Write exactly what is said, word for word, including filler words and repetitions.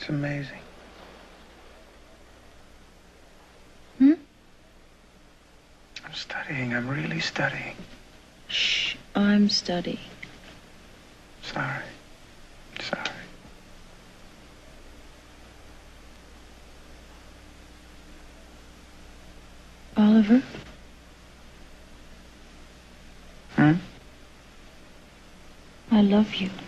amazing. Hmm? I'm studying. I'm really studying. Shh, I'm studying. Sorry. Sorry. Oliver? Hmm? I love you.